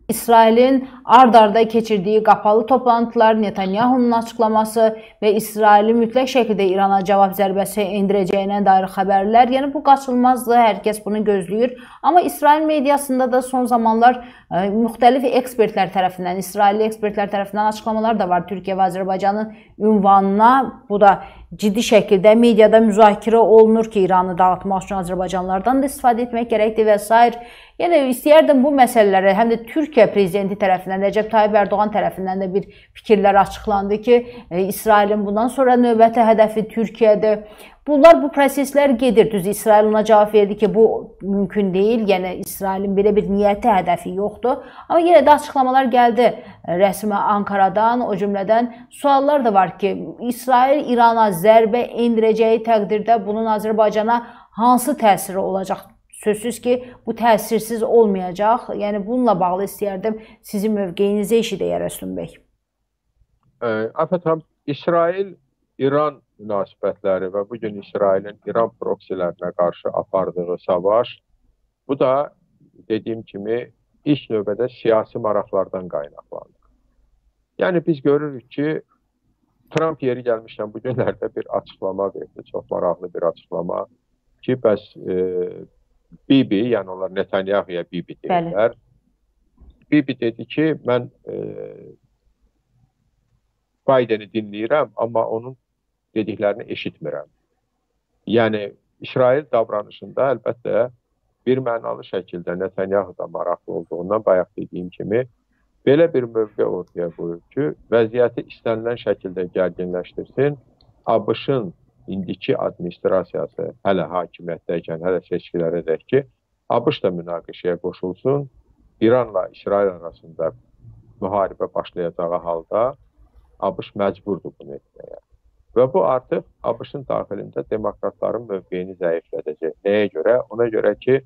İsrailin ard-arda keçirdiyi qapalı toplantılar, Netanyahunun açıqlaması və İsrailin mütləq şəkildə İrana cavab zərbəsi endirəcəyinə dair xəbərlər, yəni bu qaçılmazdır, hər kəs bunu gözləyir. Amma İsrail mediasında da son zamanlar müxtəlif ekspertlər tərəfindən, İsrailli ekspertlər tərəfindən açıqlamalar da var Türkiyə və Azərbaycanın ünvanına. Bu da ciddi şəkildə mediada müzakirə olunur ki, İranı dağıtmaq üçün Azərbaycanlardan da istifadə etmək gərəkdir və s. Yəni, istəyərdim bu məsələləri həm də Türkiyə prezidenti tərəfindən, Rəcəb Tayyib Ərdoğan tərəfindən də bir fikirlər açıqlandı ki, İsrailin bundan sonra növbəti hədəfi Türkiyədir. Bunlar, bu proseslər gedir. Düz İsrail ona cavab verdi ki, bu mümkün deyil. Yəni, İsrailin belə bir niyyəti, hədəfi yoxdur. Amma yenə də açıqlamalar gəldi rəsmi Ankaradan, o cümlədən suallar da var ki, İsrail İrana zərbə endirəcəyi təqdirdə bunun Azərbaycana hansı təsiri olacaq? Sözsüz ki, bu təsirsiz olmayacaq. Yəni, bununla bağlı istəyərdim sizin mövqeyinizi eşidək, Rəstum bəy. Afət, İsrail-İran münasibətləri və bugün İsrailin İran proksilərinə qarşı apardığı savaş, bu da dediyim kimi ilk növbədə siyasi maraqlardan qaynaqlanır. Yəni, biz görürük ki, Trump yeri gəlmişdən bu günlərdə bir açıqlama verdi, çox maraqlı bir açıqlama ki, bəs Bibi, yəni onlar Netanyahu'ya Bibi deyirlər. Bibi dedi ki, mən Biden'i dinləyirəm, amma onun dediklərini eşitmirəm. Yəni, İsrail davranışında əlbəttə bir mənalı şəkildə Netanyahu da maraqlı olduğundan bayaq dediyim kimi, belə bir mövqe ortaya qoyur ki, vəziyyəti istənilən şəkildə gərginləşdirsin, ABŞ-ın indiki administrasiyası hələ hakimiyyətdəykən, hələ seçkilərədək ki, ABŞ da münaqişəyə qoşulsun, İranla İsrail arasında müharibə başlayacağı halda ABŞ məcburdur bunu etməyə. Və bu artıq ABŞ-ın daxilində demokratların mövqeyini zəiflədəcək. Nəyə görə? Ona görə ki,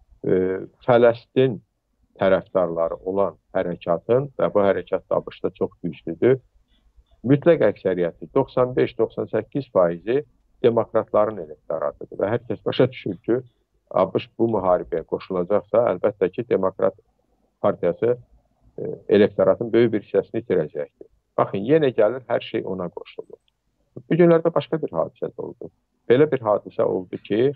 Fələstin tərəfdarları olan hərəkatın və bu hərəkat da ABŞ-da çox güclüdür, mütləq əksəriyyəti 95-98% demokratların elektoratıdır və hər kəs başa düşür ki, ABŞ bu müharibəyə qoşulacaqsa, əlbəttə ki, Demokrat Partiyası elektoratın böyük bir hissəsini itirəcəkdir. Baxın, yenə gəlir, hər şey ona qoşulur. Bu günlərdə başqa bir hadisə də oldu. Belə bir hadisə oldu ki,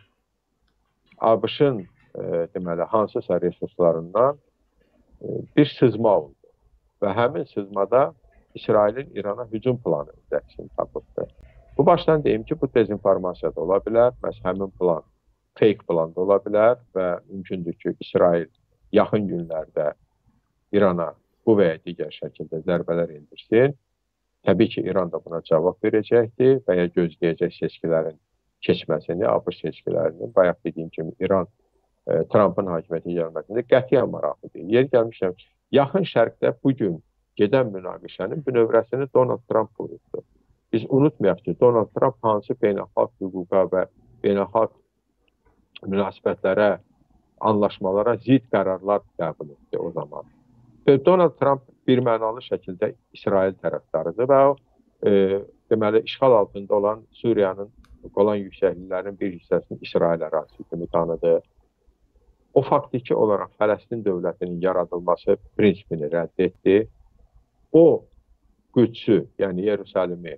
ABŞ-ın deməli, hansısa resurslarından bir sızma oldu və həmin sızmada İsrailin İrana hücum planı əksini tapıbdır. Bu başdan deyim ki, bu dezinformasiya da ola bilər, məhz həmin plan fake plan da ola bilər və mümkündür ki, İsrail yaxın günlərdə İrana bu və ya digər şəkildə zərbələr endirsin. Təbii ki, İran da buna cavab verəcəkdir və ya gözləyəcək seçkilərin keçməsini, ABŞ seçkilərinin. Bayaq dediyim kimi, İran Trump'ın hakimiyyətə gəlməsində qətiyyən maraqlıdır. Yer gəlmişəm, yaxın şərqdə bugün gedən münaqişənin bünövrəsini Donald Trump qurubdur. Biz unutmayaq ki, Donald Trump hansı beynəlxalq hüquqa və beynəlxalq münasibətlərə, anlaşmalara zid qərarlar qəbul etdi o zaman. Donald Trump bir mənalı şəkildə İsrail tərəfdarıdır və o, deməli, işğal altında olan Suriyanın Qolan yüksəkliklərinin bir hissəsini İsrail ərazisi kimi tanıdı. O faktiki olaraq Fələstin dövlətinin yaradılması prinsipini rədd etdi. O, Qüdsü, yəni Yerusəlimi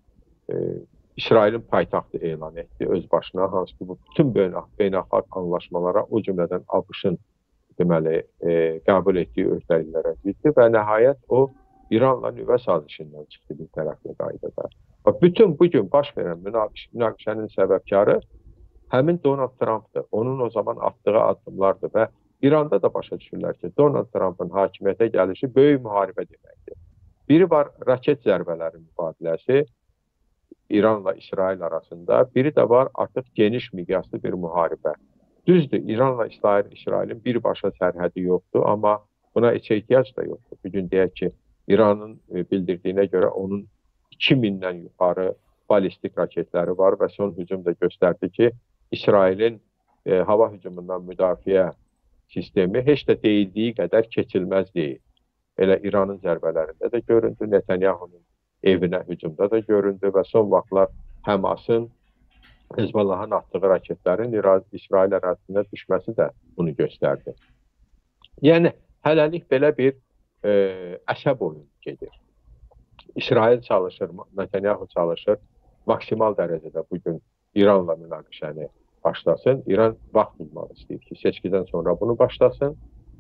İsrailin paytaxtı elan etdi öz başına, hansı ki, bu bütün beynəlxalq anlaşmalara, o cümlədən ABŞ-ın deməli, qəbul etdiyi öhdəliklərə ziddir və nəhayət o, İranla nüvə sazişindən çıxdı bir tərəfli qaydada. Bütün bugün baş verən münaqişənin səbəbkarı həmin Donald Trump'dır. Onun o zaman atdığı addımlardır və İranda da başa düşürlər ki, Donald Trump'ın hakimiyyətə gəlişi böyük müharibə deməkdir. Biri var raket zərbələri mübadiləsi İranla İsrail arasında, biri də var artıq geniş miqyaslı bir müharibə. Düzdür, İranla İsrailin birbaşa sərhədi yoxdur, amma buna heç ehtiyac da yoxdur. Bugün deyək ki, İranın bildirdiyinə görə onun 2000-dən yuxarı balistik raketləri var və son hücum da göstərdi ki, İsrailin hava hücumundan müdafiə sistemi heç də deyildiyi qədər keçilməz deyil. Elə İranın zərbələrində də göründü, Netanyahunun evinə hücumda da göründü və son vaxtlar Həmasın, Hezbollahın atdığı raketlərin İsrail ərazisinə düşməsi də bunu göstərdi. Yəni, hələlik belə bir əsəb oyunu gedir. İsrail çalışır, Netanyahu çalışır, maksimal dərəcədə bugün İranla münaqişəni başlasın. İran vaxt bulmaq istəyir ki, seçkidən sonra bunu başlasın.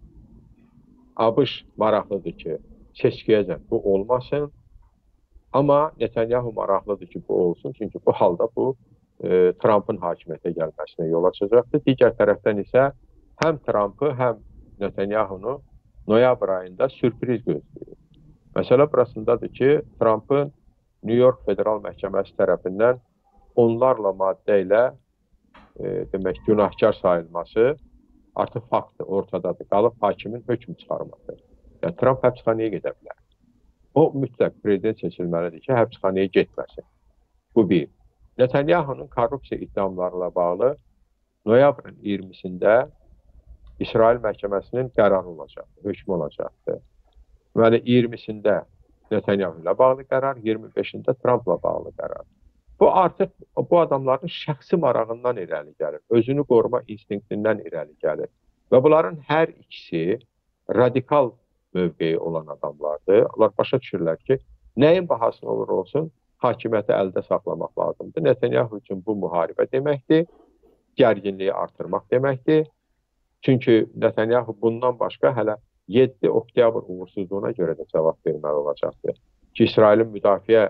ABŞ maraqlıdır ki, seçkiyəcən bu olmasın. Amma Netanyahu maraqlıdır ki, bu olsun. Çünki bu halda bu Trump'ın hakimiyyətə gəlməsinə yol açacaqdır. Digər tərəfdən isə həm Trump'ı, həm Netanyahunu noyabr ayında sürpriz gözləyir. Məsələ burasındadır ki, Trump'ın New York Federal Məhkəməsi tərəfindən onlarla maddə ilə demək, günahkar sayılması artıq faktdır, ortadadır. Qalıb hakimin hökm çıxarması. Yəni, Trump həbsxanaya gedə bilər. O, mütləq prezident seçilməlidir ki, həbsxanaya getməsin. Bu bir. Netanyahunun korrupsiya iddiamlarla bağlı noyabrın 20-sində İsrail məhkəməsinin qərarı olacaqdır, hökmü olacaqdır. Deməli, 20-sində Netanyahu ilə bağlı qərar, 25-də Trumpla bağlı qərar. Bu artıq bu adamların şəxsi marağından irəli gəlir, özünü qoruma instinktindən irəli gəlir. Və bunların hər ikisi radikal mövqeyi olan adamlardır. Onlar başa düşürlər ki, nəyin bahasına olur olsun, hakimiyyəti əldə saxlamaq lazımdır. Netanyahu üçün bu müharibə deməkdir, gərginliyi artırmaq deməkdir. Çünki Netanyahu bundan başqa hələ 7 oktyabr uğursuzluğuna görə də cavab verməli olacaqdır. Ki, İsrailin müdafiə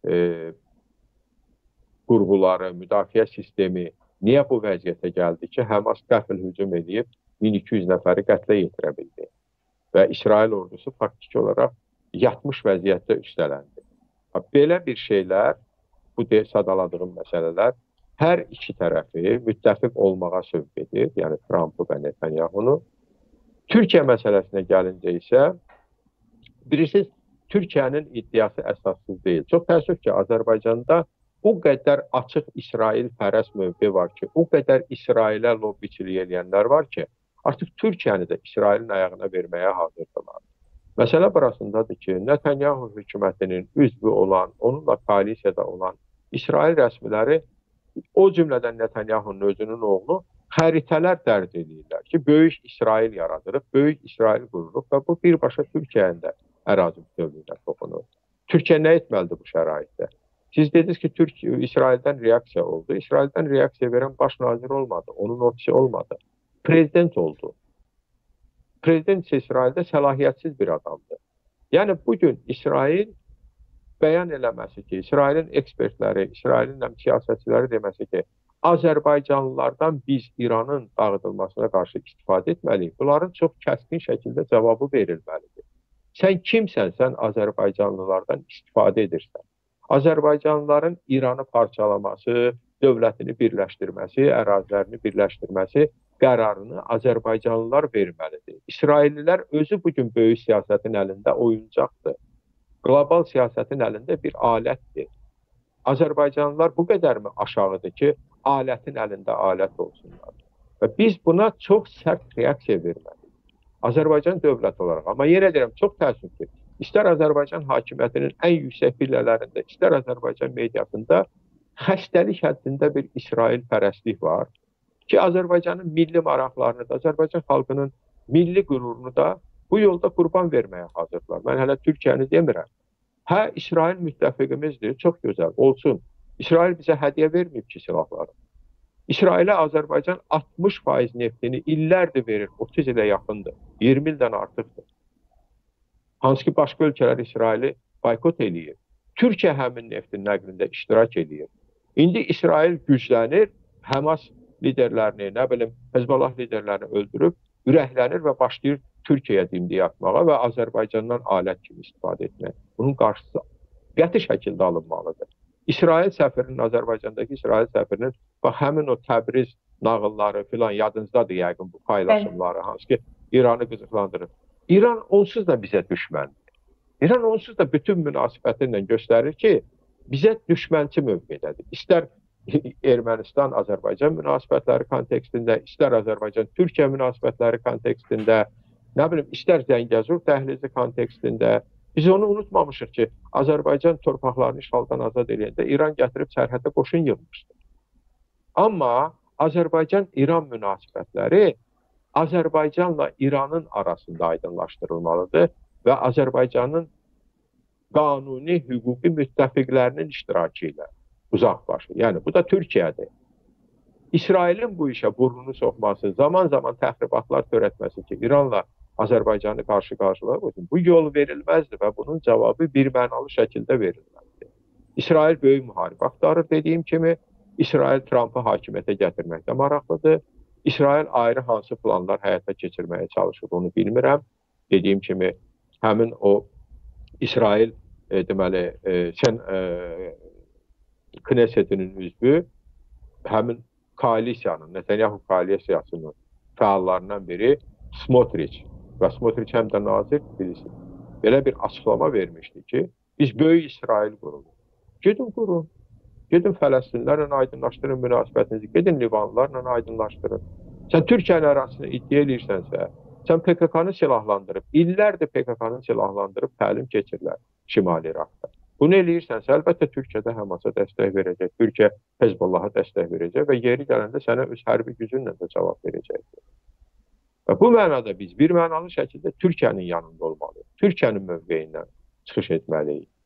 qurğuları, müdafiə sistemi niyə bu vəziyyətə gəldi ki, Həmas qəfil hücum edib 1200 nəfəri qətlə yetirə bildi. Və İsrail ordusu faktiki olaraq yatmış vəziyyətdə üstələndi. Belə bir şeylər, bu sadaladığım məsələlər hər iki tərəfi müttəfiq olmağa sövq edir, yəni Trump'ı və Netanyahunu. Türkiyə məsələsinə gəlincə isə, bilirsiniz, Türkiyənin iddiası əsassız deyil. Çox təəssüf ki, Azərbaycanda o qədər açıq İsrail pərəst mövqe var ki, o qədər İsrailə lobbiçilik edənlər var ki, artıq Türkiyəni də İsrailin ayağına verməyə hazırdılar. Məsələ burasındadır ki, Netanyahu hökumətinin üzvü olan, onunla koalisiyada olan İsrail rəsmiləri, o cümlədən Netanyahunun özünün oğlu, xəritələr dərd edirlər ki, böyük İsrail yaradırıq, böyük İsrail qururuq və bu birbaşa Türkiyənin də ərazi bütövlüyünə toxunur. Türkiyə nə etməlidir bu şəraitdə? Siz dediniz ki, İsraildən reaksiya oldu. İsraildən reaksiya verən baş nazir olmadı, onun ofisi olmadı. Prezident oldu. Prezident isə İsraildə səlahiyyətsiz bir adamdır. Yəni, bugün İsrail bəyan eləməsi ki, İsrailin ekspertləri, İsrailin siyasətçiləri deməsi ki, Azərbaycanlılardan biz İranın dağıdılmasına qarşı istifadə etməliyik. Bunların çox kəskin şəkildə cavabı verilməlidir. Sən kimsən, sən Azərbaycanlılardan istifadə edirsən? Azərbaycanlıların İranı parçalaması, dövlətini birləşdirməsi, ərazilərini birləşdirməsi qərarını Azərbaycanlılar verməlidir. İsraillilər özü bugün böyük siyasətin əlində oyuncaqdır. Qlobal siyasətin əlində bir alətdir. Azərbaycanlılar bu qədərmi aşağıdır ki, alətin əlində alət olsunlar. Və biz buna çox sərt reaksiya verməliyik. Azərbaycan dövlət olaraq. Amma yenə deyirəm, çox təəssüf ki, istər Azərbaycan hakimiyyətinin ən yüksək pillələrində, istər Azərbaycan mediasında xəstəlik həddində bir İsrail pərəstlik var ki, Azərbaycanın milli maraqlarını da, Azərbaycan xalqının milli qürurunu da bu yolda qurban verməyə hazırlar. Mən hələ Türkiyəni demirəm. Hə, İsrail müttəfiqimizdir, çox gözəl, olsun. İsrail bizə hədiyyə verməyib ki, silahları. İsrailə Azərbaycan 60% neftini illərdir verir, 30 ilə yaxındır, 20 ildən artıqdır. Hansı ki, başqa ölkələr İsraili boykot eləyir. Türkiyə həmin neftin nəqlində iştirak eləyir. İndi İsrail güclənir, Həmas liderlərini, nə bilim, Hezbollah liderlərini öldürüb, ürəklənir və başlayır Türkiyəyə dimdiyi atmağa və Azərbaycandan alət kimi istifadə etmək. Bunun qarşısı qəti şəkildə alınmalıdır. İsrail səfirinin, Azərbaycandakı İsrail səfirinin, bax, həmin o Təbriz nağılları filan yadınızdadır yəqin bu paylaşımları, hansı ki, İranı qızıqlandırır. İran onsuz da bizə düşməndir. İran onsuz da bütün münasibəti ilə göstərir ki, bizə düşmənçi mövqedədir. İstər Ermənistan-Azərbaycan münasibətləri kontekstində, istər Azərbaycan-Türkiyə münasibətləri kontekstində, nə bilim, istər Zəngəzur dəhlizi kontekstində. Biz onu unutmamışıq ki, Azərbaycan torpaqlarını işğaldan azad edəndə İran gətirib sərhəddə qoşun yığmışdır. Amma Azərbaycan-İran münasibətləri Azərbaycanla İranın arasında aydınlaşdırılmalıdır və Azərbaycanın qanuni hüquqi müttəfiqlərinin iştirakı ilə uzaqbaşı. Yəni, bu da Türkiyədir. İsrailin bu işə burnunu soxması, zaman-zaman təxribatlar törətməsi ki, İranla Azərbaycanı qarşı-qarşıya qoysun, bu yol verilməzdi və bunun cavabı birmənalı şəkildə verilməzdi. İsrail böyük müharibə axtarır, dediyim kimi, İsrail Trampı hakimiyyətə gətirməkdə maraqlıdır. İsrail ayrı hansı planlar həyata keçirməyə çalışır, onu bilmirəm. Dediyim kimi, həmin o İsrail deməli, Knessetinin üzvü, həmin koalisiyanın, Netanyahu koalisiyasının fəallarından biri Smotrich və Smotrich həm də nazir birisi belə bir açıqlama vermişdi ki, biz böyük İsrail qururuq. Gedin qurun, gedin Fələstinlərlə aydınlaşdırın münasibətinizi, gedin Livanlılarla aydınlaşdırın. Sən Türkiyənin ərazisini iddia edirsənsə, sən PKK-nı silahlandırıb, illərdir PKK-nı silahlandırıb təlim keçirlər Şimali İraqda. Bunu eləyirsənsə, əlbəttə Türkiyədə Həmasa dəstək verəcək, Türkiyə Hezbollaha dəstək verəcək və yeri gələndə sənə öz hərbi gücünlə də cavab verəcəkdir. Və bu mənada biz bir mənalı şəkildə Türkiyənin yanında olmalıyıq, Türkiyənin mövqeyindən çıxış etməliyik.